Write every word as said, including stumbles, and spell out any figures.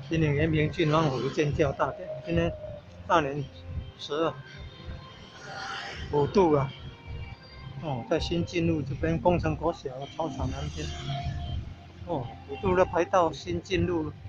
今年延平郡方府建教大典，今天大年十二，五度啊。哦，在新进路这边工程国小操场南边。哦，五度的排到新进路了。